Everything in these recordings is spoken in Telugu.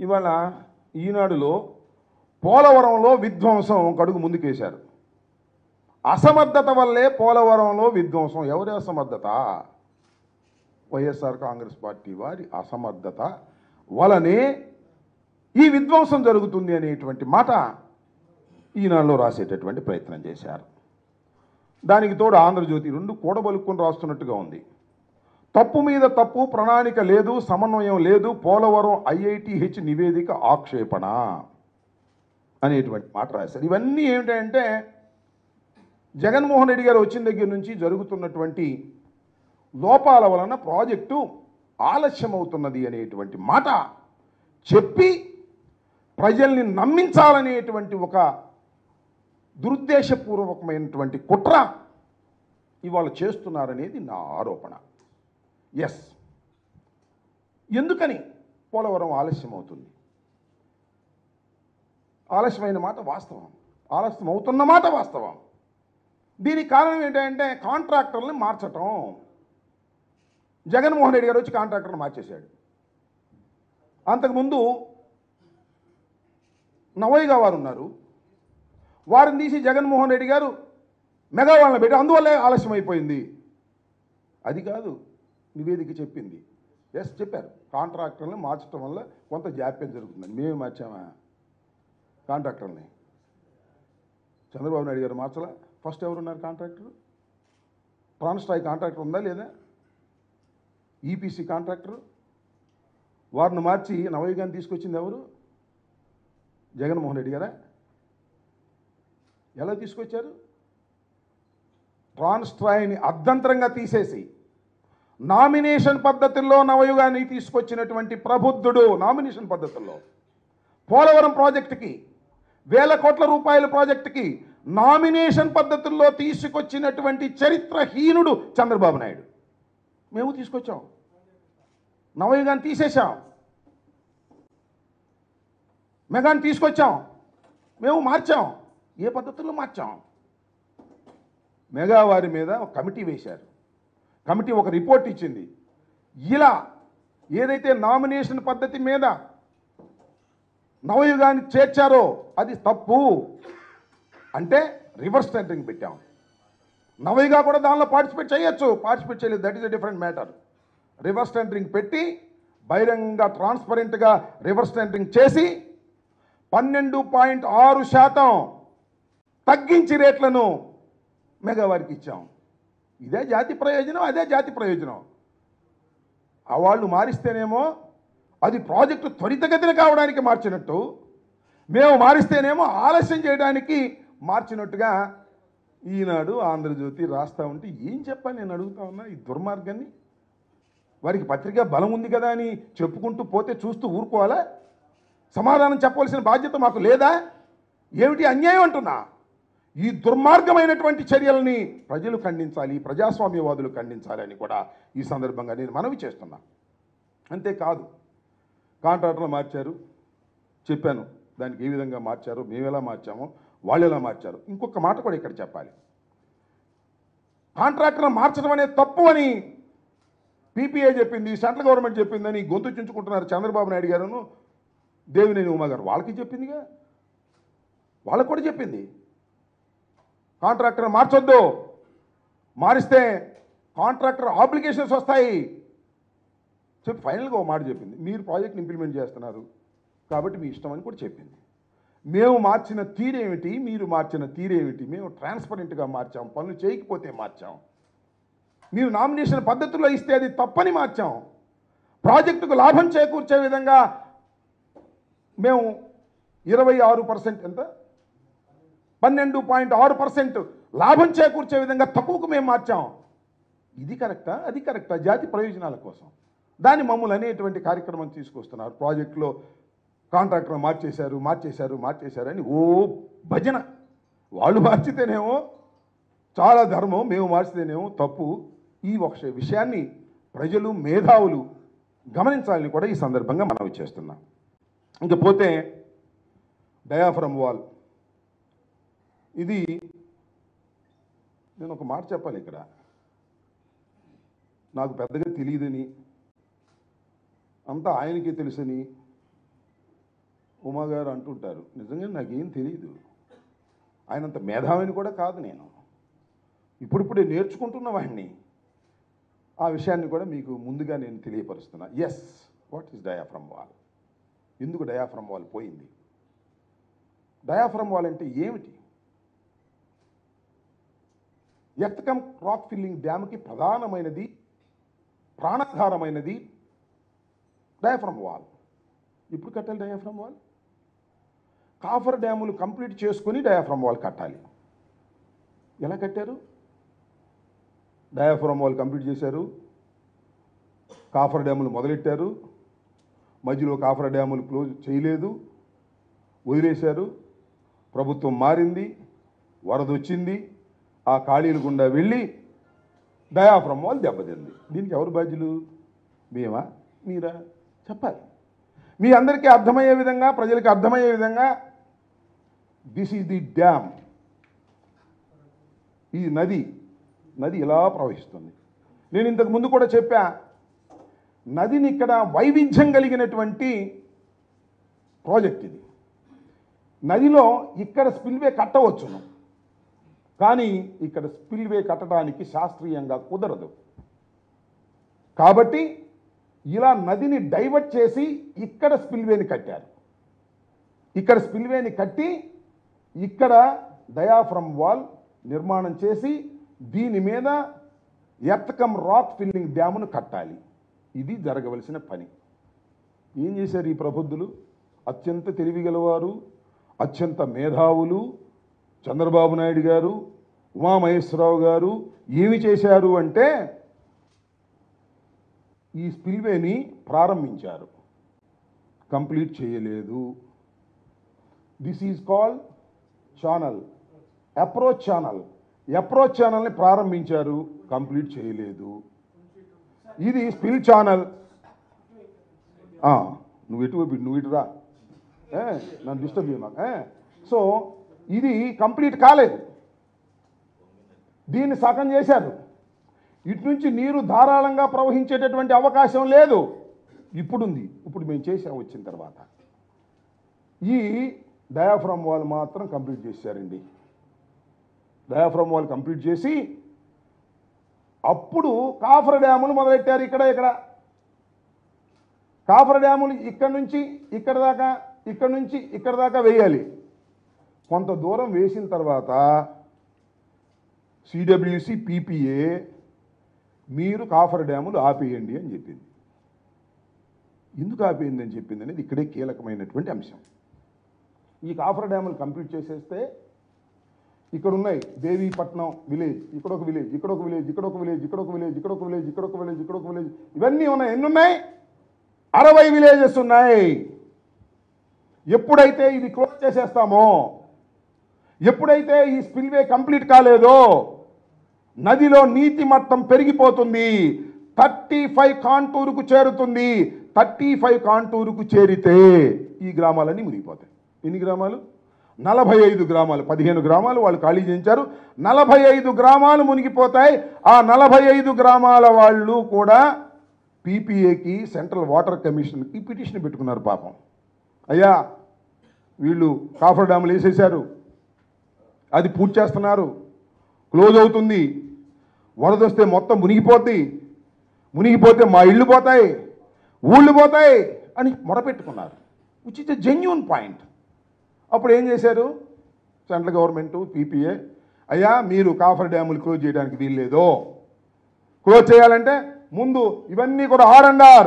ఇవాళ ఈనాడులో పోలవరంలో విధ్వంసం కడుగు ముందుకేశారు. అసమర్థత వల్లే పోలవరంలో విధ్వంసం. ఎవరి అసమర్థత? వైఎస్ఆర్ కాంగ్రెస్ పార్టీ వారి అసమర్థత వలనే ఈ విధ్వంసం జరుగుతుంది అనేటువంటి మాట ఈనాడులో రాసేటటువంటి ప్రయత్నం చేశారు. దానికి తోడు ఆంధ్రజ్యోతి రెండు కూడబలుక్కుని రాస్తున్నట్టుగా ఉంది. తప్పు మీద తప్పు, ప్రణాళిక లేదు, సమన్వయం లేదు, పోలవరం IITH నివేదిక ఆక్షేపణ అనేటువంటి మాట రాశారు. ఇవన్నీ ఏమిటంటే జగన్మోహన్ రెడ్డి గారు వచ్చిన దగ్గర నుంచి జరుగుతున్నటువంటి లోపాల వలన ప్రాజెక్టు ఆలస్యమవుతున్నది అనేటువంటి మాట చెప్పి ప్రజల్ని నమ్మించాలనేటువంటి ఒక దురుద్దేశపూర్వకమైనటువంటి కుట్ర ఇవాళ చేస్తున్నారనేది నా ఆరోపణ. ఎస్, ఎందుకని పోలవరం ఆలస్యం అవుతుంది? ఆలస్యమైన మాట వాస్తవం, ఆలస్యం అవుతున్న మాట వాస్తవం. దీనికి కారణం ఏంటంటే కాంట్రాక్టర్ని మార్చటం. జగన్మోహన్ రెడ్డి గారు వచ్చి కాంట్రాక్టర్ని మార్చేశాడు. అంతకుముందు నవయ్య వారు ఉన్నారు, వారిని తీసి జగన్మోహన్ రెడ్డి గారు మెగా వాళ్ళని పెట్టి అందువల్లే ఆలస్యం అయిపోయింది. అది కాదు నివేదిక చెప్పింది. ఎస్, చెప్పారు కాంట్రాక్టర్ని మార్చడం వల్ల కొంత జాప్యం జరుగుతుందని. మేము మార్చామా కాంట్రాక్టర్ని? చంద్రబాబు నాయుడు గారు మార్చలా. ఫస్ట్ ఎవరున్నారు కాంట్రాక్టర్? ట్రాన్స్ట్రాయ్ కాంట్రాక్టర్ ఉందా లేదా? EPC contractor. వారిని మార్చి నవయ్య గారిని తీసుకొచ్చింది ఎవరు? జగన్మోహన్ రెడ్డి గారా? ఎలా తీసుకొచ్చారు? ట్రాన్స్ట్రాయ్ని అర్ధంతరంగా తీసేసి నామినేషన్ పద్ధతుల్లో నవయుగాన్ని తీసుకొచ్చినటువంటి ప్రబుద్ధుడు. నామినేషన్ పద్ధతుల్లో పోలవరం ప్రాజెక్టుకి, వేల కోట్ల రూపాయల ప్రాజెక్టుకి నామినేషన్ పద్ధతుల్లో తీసుకొచ్చినటువంటి చరిత్రహీనుడు చంద్రబాబు నాయుడు. మేము తీసుకొచ్చాం, నవయుగాన్ని తీసేశాం, మెగాన్ని తీసుకొచ్చాం, మేము మార్చాం. ఏ పద్ధతుల్లో మార్చాం? మెగా వారి మీద ఒక కమిటీ వేశారు. కమిటీ ఒక రిపోర్ట్ ఇచ్చింది. ఇలా ఏదైతే నామినేషన్ పద్ధతి మీద నవయుగాన్ని చేర్చారో అది తప్పు అంటే రివర్స్ టెండరింగ్ పెట్టాం. నవయుగా కూడా దానిలో పార్టిసిపేట్ చేయొచ్చు, పార్టిసిపేట్ చేయలేదు, that is a different matter. Reverse tendering పెట్టి బహిరంగంగా ట్రాన్స్పరెంట్గా రివర్స్ టెండరింగ్ చేసి 12.6% తగ్గించి రేట్లను మెగా వారికి ఇచ్చాం. ఇదే జాతి ప్రయోజనం, అదే జాతి ప్రయోజనం. ఆ వాళ్ళు మారిస్తేనేమో అది ప్రాజెక్టు త్వరితగతిన కావడానికి మార్చినట్టు, మేము మారిస్తేనేమో ఆలస్యం చేయడానికి మార్చినట్టుగా ఈనాడు ఆంధ్రజ్యోతి రాస్తూ ఉంటే ఏం చెప్పాలి నేను అడుగుతా ఉన్నా. ఈ దుర్మార్గాన్ని వారికి పత్రికా బలం ఉంది కదా అని చెప్పుకుంటూ పోతే చూస్తూ ఊరుకోవాలా? సమాధానం చెప్పవలసిన బాధ్యత మాకు లేదా? ఏమిటి అన్యాయం అంటున్నా? ఈ దుర్మార్గమైనటువంటి చర్యలని ప్రజలు ఖండించాలి, ప్రజాస్వామ్యవాదులు ఖండించాలి అని కూడా ఈ సందర్భంగా నేను మనవి చేస్తున్నా. అంతేకాదు, కాంట్రాక్టర్లు మార్చారు చెప్పాను, దానికి ఏ విధంగా మార్చారో, మేము ఎలా మార్చామో, వాళ్ళు ఎలా మార్చారు. ఇంకొక మాట కూడా ఇక్కడ చెప్పాలి. కాంట్రాక్టర్లు మార్చడం అనేది తప్పు అని PPA చెప్పింది, సెంట్రల్ గవర్నమెంట్ చెప్పిందని గొంతు చించుకుంటున్నారు చంద్రబాబు నాయుడు గారును దేవినేని ఉమా గారు. వాళ్ళకి చెప్పిందిగా, వాళ్ళకు కూడా చెప్పింది కాంట్రాక్టర్ మార్చొద్దు, మారిస్తే కాంట్రాక్టర్ ఆబ్లిగేషన్స్ వస్తాయి చెప్పి ఫైనల్గా ఒక మాట చెప్పింది. మీరు ప్రాజెక్ట్ని ఇంప్లిమెంట్ చేస్తున్నారు కాబట్టి మీ ఇష్టం అని కూడా చెప్పింది. మేము మార్చిన తీరేమిటి, మీరు మార్చిన తీరేమిటి? మేము ట్రాన్స్పరెంట్గా మార్చాం, పనులు చేయకపోతే మార్చాం. మీరు నామినేషన్ పద్ధతుల్లో ఇస్తే అది తప్పని మార్చాం. ప్రాజెక్టుకు లాభం చేకూర్చే విధంగా మేము 26% ఎంత 12.6% లాభం చేకూర్చే విధంగా తక్కువకు మేము మార్చాం. ఇది కరెక్టా? అది కరెక్టా? జాతి ప్రయోజనాల కోసం దాన్ని మమ్మల్ని అనేటువంటి కార్యక్రమం తీసుకొస్తున్నారు. ప్రాజెక్టులో కాంట్రాక్టర్ మార్చేశారని ఓ భజన. వాళ్ళు మార్చితేనేమో చాలా ధర్మం, మేము మార్చితేనేమో తప్పు. ఈ ఒక విషయాన్ని ప్రజలు, మేధావులు గమనించాలని కూడా ఈ సందర్భంగా మనవి చేస్తున్నాం. ఇంకపోతే డయాఫ్రమ్ వాల్, ఇది నేను ఒక మాట చెప్పాలి ఇక్కడ. నాకు పెద్దగా తెలియదని, అంతా ఆయనకి తెలుసని ఉమా గారు అంటుంటారు, నిజంగా నాకేం తెలియదు, ఆయనంత మేధావిని కూడా కాదు నేను, ఇప్పుడిప్పుడే నేర్చుకుంటున్న వాడిని. ఆ విషయాన్ని కూడా మీకు ముందుగా నేను తెలియపరుస్తున్నా. Yes, what is diaphragm wall? ఎందుకు డయాఫ్రమ్ వాల్ పోయింది? డయాఫ్రమ్ వాల్ అంటే ఏమిటి? ఎర్త్కమ్ రాక్ ఫిల్లింగ్ డ్యామ్కి ప్రధానమైనది, ప్రాణాధారమైనది డయాఫ్రమ్ వాల్. ఇప్పుడు కట్టాలి డయాఫ్రమ్ వాల్. కాఫర్ డ్యాములు కంప్లీట్ చేసుకుని డయాఫ్రమ్ వాల్ కట్టాలి. ఎలా కట్టారు? డయాఫ్రమ్ వాల్ కంప్లీట్ చేశారు, కాఫర్ డ్యాములు మొదలెట్టారు, మధ్యలో కాఫర్ డ్యాములు క్లోజ్ చేయలేదు, వదిలేశారు. ప్రభుత్వం మారింది, వరద వచ్చింది, ఆ ఖాళీలు గుండా వెళ్ళి డయాఫ్రమ్ వాల్ దెబ్బతింది. దీనికి ఎవరు బాధ్యులు? మేమా, మీరా? చెప్పాలి. మీ అందరికీ అర్థమయ్యే విధంగా, ప్రజలకు అర్థమయ్యే విధంగా, దిస్ ఈజ్ ది డ్యామ్. ఈ నది ఇలా ప్రవహిస్తుంది. నేను ఇంతకు ముందు కూడా చెప్పా, నదిని ఇక్కడ వైవిధ్యం కలిగినటువంటి ప్రాజెక్ట్ ఇది. నదిలో ఇక్కడ స్పిల్వే కట్టవచ్చును, కానీ ఇక్కడ స్పిల్వే కట్టడానికి శాస్త్రీయంగా కుదరదు. కాబట్టి ఇలా నదిని డైవర్ట్ చేసి ఇక్కడ స్పిల్వేని కట్టారు. ఇక్కడ స్పిల్వేని కట్టి ఇక్కడ డయాఫ్రమ్ వాల్ నిర్మాణం చేసి దీని మీద ఎర్త్కమ్ రాక్ ఫిల్లింగ్ డ్యామును కట్టాలి. ఇది జరగవలసిన పని. ఏం చేశారు ఈ ప్రబుద్ధులు? అత్యంత తెలివిగలవారు, అత్యంత మేధావులు చంద్రబాబు నాయుడు గారు, ఉమామహేశ్వరరావు గారు ఏమి చేశారు అంటే, ఈ స్పిల్వేని ప్రారంభించారు, కంప్లీట్ చేయలేదు. This is called channel, approach channel. Approach ఛానల్ని ప్రారంభించారు, కంప్లీట్ చేయలేదు. ఇది స్పిల్ ఛానల్. నువ్వు ఇటు రా, నన్ను డిస్టర్బ్ చేయమాక. సో ఇది కంప్లీట్ కాలేదు, దీన్ని సగం చేశారు. ఇటు నుంచి నీరు ధారాళంగా ప్రవహించేటటువంటి అవకాశం లేదు, ఇప్పుడుంది. ఇప్పుడు మేము చేసాం వచ్చిన తర్వాత. ఈ డయాఫ్రమ్ వాల్ మాత్రం కంప్లీట్ చేశారండి. డయాఫ్రమ్ వాల్ కంప్లీట్ చేసి అప్పుడు కాఫర్ డ్యాములు మొదలెట్టారు. ఇక్కడ కాఫర్ డ్యాములు ఇక్కడ నుంచి ఇక్కడ దాకా, ఇక్కడ నుంచి ఇక్కడ దాకా వేయాలి. కొంత దూరం వేసిన తర్వాత సిడబ్ల్యూసి పీపీఏ మీరు కాఫర్ డ్యాములు ఆపేయండి అని చెప్పింది. ఎందుకు ఆపేయండి అని చెప్పింది అనేది ఇక్కడే కీలకమైనటువంటి అంశం. ఈ కాఫర్ డ్యాములు కంప్లీట్ చేసేస్తే ఇక్కడ ఉన్నాయి దేవీపట్నం విలేజ్, ఇక్కడ ఒక విలేజ్, ఇక్కడ ఒక విలేజ్, ఇక్కడ ఒక విలేజ్, ఇక్కడ ఒక విలేజ్, ఇక్కడ ఒక విలేజ్, ఇక్కడ ఒక విలేజ్, ఇక్కడ ఒక విలేజ్, ఇవన్నీ ఉన్నాయి. ఎన్ని ఉన్నాయి? 60 విలేజెస్ ఉన్నాయి. ఎప్పుడైతే ఇది క్లోజ్ చేసేస్తామో, ఎప్పుడైతే ఈ స్పిల్వే కంప్లీట్ కాలేదో, నదిలో నీటి మట్టం పెరిగిపోతుంది, 35 కాంటూరుకు చేరుతుంది. 35 కాంటూరుకు చేరితే ఈ గ్రామాలన్నీ మునిగిపోతాయి. ఎన్ని గ్రామాలు? 45 గ్రామాలు. 15 గ్రామాలు వాళ్ళు ఖాళీ చేయించారు, 45 గ్రామాలు మునిగిపోతాయి. ఆ 45 గ్రామాల వాళ్ళు కూడా పీపీఏకి, సెంట్రల్ వాటర్ కమిషన్కి పిటిషన్ పెట్టుకున్నారు. పాపం, అయ్యా వీళ్ళు కాఫర్ డ్యాములు వేసేశారు, అది పూర్తి చేస్తున్నారు, క్లోజ్ అవుతుంది, వరద వస్తే మొత్తం మునిగిపోతే మా ఇళ్ళు పోతాయి, ఊళ్ళు పోతాయి అని మొరపెట్టుకున్నారు. Which is a genuine point. అప్పుడు ఏం చేశారు సెంట్రల్ గవర్నమెంటు, పీపీఏ, అయ్యా మీరు కాఫర్ డ్యాములు క్లోజ్ చేయడానికి వీల్లేదు, క్లోజ్ చేయాలంటే ముందు ఇవన్నీ కూడా R&R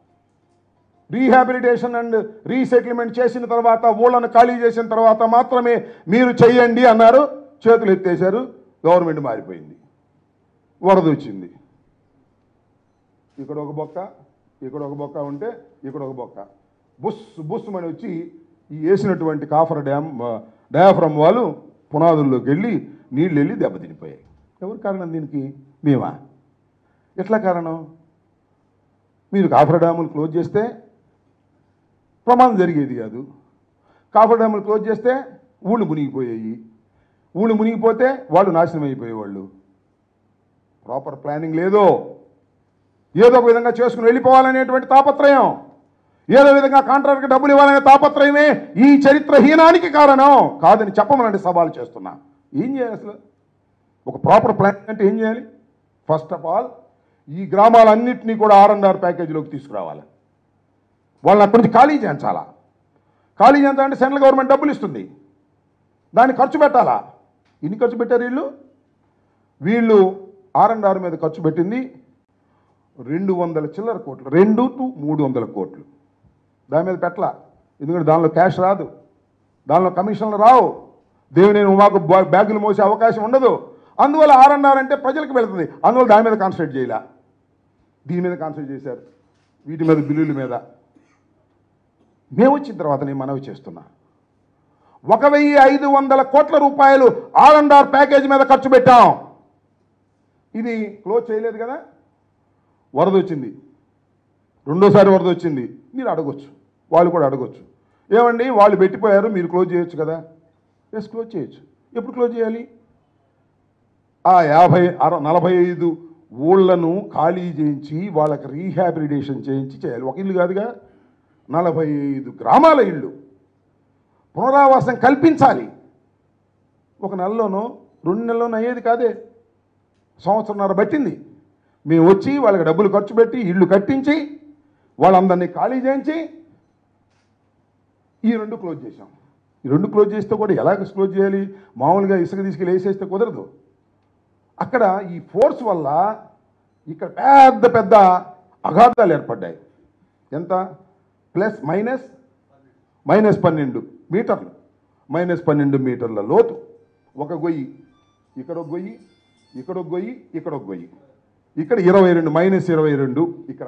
రీహాబిలిటేషన్ అండ్ రీసెటిల్మెంట్ చేసిన తర్వాత, ఊళ్ళను ఖాళీ చేసిన తర్వాత మాత్రమే మీరు చెయ్యండి అన్నారు. చేతులు ఎత్తేశారు, గవర్నమెంట్ మారిపోయింది, వరద వచ్చింది. ఇక్కడ ఒక బొక్క, ఇక్కడ ఒక బొక్క ఉంటే ఇక్కడ ఒక బొక్క, బుస్సుమని వచ్చి ఈ వేసినటువంటి కాఫర్ డయాఫ్రమ్ వాల్ పునాదుల్లోకి వెళ్ళి నీళ్ళు వెళ్ళి దెబ్బతినిపోయాయి. ఎవరు కారణం దీనికి? మేమా? ఎట్లా కారణం? మీరు కాఫర్ డ్యాములు క్లోజ్ చేస్తే ప్రమాదం జరిగేది కాదు, కాఫర్ డ్యాములు క్లోజ్ చేస్తే ఊళ్ళు మునిగిపోయాయి, ఊళ్ళు మునిగిపోతే వాళ్ళు నాశనం అయిపోయేవాళ్ళు. ప్రాపర్ ప్లానింగ్ లేదు, ఏదో ఒక విధంగా చేసుకుని వెళ్ళిపోవాలనేటువంటి తాపత్రయం. ఏదో విధంగా కాంట్రాక్ట్కి డబ్బులు ఇవ్వాలనే తాపత్రయమే ఈ చరిత్రహీనానికి కారణం కాదని చెప్పమనండి సవాల్ చేస్తున్నా. ఏం చేయాలి అసలు? ఒక ప్రాపర్ ప్లాన్ అంటే ఏం చేయాలి? ఫస్ట్ ఆఫ్ ఆల్ ఈ గ్రామాలన్నింటినీ కూడా R&R ప్యాకేజీలోకి తీసుకురావాలి. వాళ్ళని అక్కడి నుంచి ఖాళీ చేయించాలా. ఖాళీ చేయించాలంటే సెంట్రల్ గవర్నమెంట్ డబ్బులు ఇస్తుంది, దాన్ని ఖర్చు పెట్టాలా. ఎన్ని ఖర్చు పెట్టారు వీళ్ళు R&R మీద ఖర్చు పెట్టింది 200 చిల్లర కోట్లు, 2 to 300 కోట్లు. దాని మీద పెట్టలా, ఎందుకంటే దానిలో క్యాష్ రాదు, దానిలో కమిషన్లు రావు, దేవుని మాకు బ్యాగులు మోసే అవకాశం ఉండదు. అందువల్ల R&R అంటే ప్రజలకు వెళుతుంది, అందువల్ల దాని మీద కాన్సన్ట్రేట్ చేయాల. దీని మీద కాన్సన్ట్రేట్ చేశారు, వీటి మీద బిల్లుల మీద. మేము వచ్చిన తర్వాత నేను మనవి చేస్తున్నా, 1500 కోట్ల రూపాయలు R&R ప్యాకేజ్ మీద ఖర్చు పెట్టాం. ఇది క్లోజ్ చేయలేదు కదా. వరద వచ్చింది, రెండోసారి వరద వచ్చింది. మీరు అడగొచ్చు, వాళ్ళు కూడా అడగొచ్చు, ఏమండి వాళ్ళు పెట్టిపోయారు మీరు క్లోజ్ చేయొచ్చు కదా. ఎస్, క్లోజ్ చేయొచ్చు. ఎప్పుడు క్లోజ్ చేయాలి? ఆ 45 ఊళ్ళను ఖాళీ చేయించి వాళ్ళకి రీహాబిలిటేషన్ చేయించి చేయాలి. ఒక ఇల్లు కాదుగా, 45 గ్రామాల ఇళ్ళు పునరావాసం కల్పించాలి. ఒక నెలలోనో 2 నెలలోనో అయ్యేది కాదే, సంవత్సరంన్నర పట్టింది. మేము వచ్చి వాళ్ళకి డబ్బులు ఖర్చు పెట్టి ఇళ్ళు కట్టించి వాళ్ళందరినీ ఖాళీ చేయించి ఈ 2 క్లోజ్ చేసాం. ఈ 2 క్లోజ్ చేస్తే కూడా ఎలాగ క్లోజ్ చేయాలి? మామూలుగా ఇసుక తీసుకెళ్ళి వేసేస్తే కుదరదు. అక్కడ ఈ ఫోర్స్ వల్ల ఇక్కడ పెద్ద పెద్ద అగాధాలు ఏర్పడ్డాయి. ఎంత? ప్లస్ మైనస్ -12 మీటర్లు, -12 మీటర్ల లోతు. ఒక గొయ్యి, ఇక్కడ ఒక గొయ్యి, ఇక్కడ ఒక గొయ్యి, ఇక్కడ ఒక గొయ్యి, ఇక్కడ 22 -22 ఇక్కడ.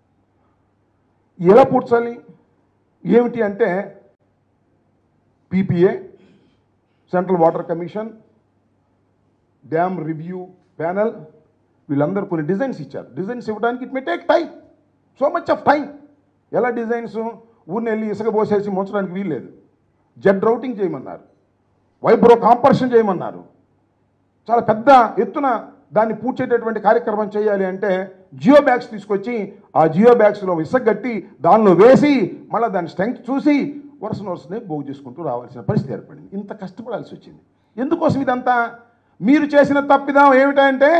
ఎలా పూడ్చాలి? ఏమిటి అంటే PPA, central water commission, dam review panel, వీళ్ళందరూ కొన్ని డిజైన్స్ ఇచ్చారు. డిజైన్స్ ఇవ్వడానికి it may take time, so much of time. ఎలా డిజైన్స్? ఊరిని వెళ్ళి ఇసుక పోసేసి ముంచడానికి వీల్లేదు. జెడ్ రౌటింగ్ చేయమన్నారు, వైబ్రో కాంపర్షన్ చేయమన్నారు. చాలా పెద్ద ఎత్తున దాన్ని పూడ్చేటటువంటి కార్యక్రమం చేయాలి అంటే జియో బ్యాగ్స్ తీసుకొచ్చి ఆ జియో బ్యాగ్స్లో ఇసుక కట్టి దానిలో వేసి మళ్ళీ దాని స్ట్రెంగ్త్ చూసి వరుసనే బోగు చేసుకుంటూ రావాల్సిన పరిస్థితి ఏర్పడింది. ఇంత కష్టపడాల్సి వచ్చింది. ఎందుకోసం ఇదంతా? మీరు చేసిన తప్పిదం ఏమిటంటే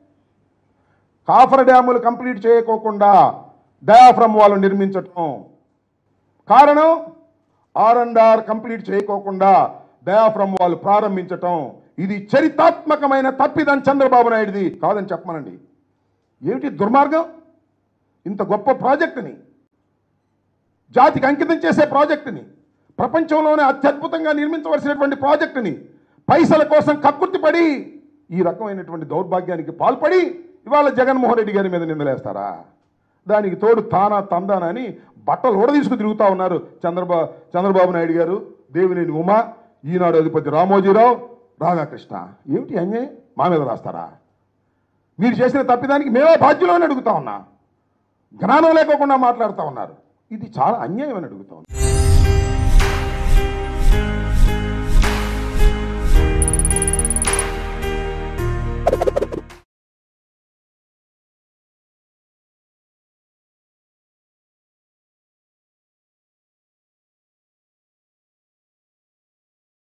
కాఫర్ డ్యాములు కంప్లీట్ చేయకోకుండా డయాఫ్రమ్ వాళ్ళు నిర్మించటం. కారణం R&R కంప్లీట్ చేయకోకుండా డయాఫ్రమ్ వాళ్ళు ప్రారంభించటం. ఇది చరిత్రాత్మకమైన తప్పిదం చంద్రబాబు నాయుడుది కాదని చెప్పమనండి. ఏమిటి దుర్మార్గం? ఇంత గొప్ప ప్రాజెక్టుని, జాతికి అంకితం చేసే ప్రాజెక్టుని, ప్రపంచంలోనే అత్యద్భుతంగా నిర్మించవలసినటువంటి ప్రాజెక్టుని పైసల కోసం కక్కుర్తిపడి ఈ రకమైనటువంటి దౌర్భాగ్యానికి పాల్పడి ఇవాళ జగన్మోహన్ రెడ్డి గారి మీద నిందలేస్తారా? దానికి తోడు తందానా అని బట్టలు ఊడదీసుకు తిరుగుతూ ఉన్నారు చంద్రబాబు నాయుడు గారు, దేవినేని ఉమా, ఈనాడు అధిపతి రామోజీరావు, రాధాకృష్ణ. ఏమిటి అన్యాయం? మా మీద రాస్తారా? మీరు చేసిన తప్పిదానికి మేమే బాధ్యులని అడుగుతా ఉన్నా. జ్ఞానం లేకోకుండా మాట్లాడుతూ ఉన్నారు. ఇది చాలా అన్యాయం అని అడుగుతా ఉన్నా.